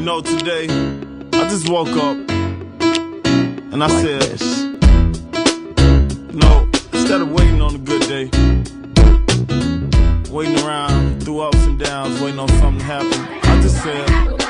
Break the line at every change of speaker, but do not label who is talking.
know, today, I just woke up and I said, you know, instead of waiting on a good day, waiting around through ups and downs, waiting on something to happen, I just said,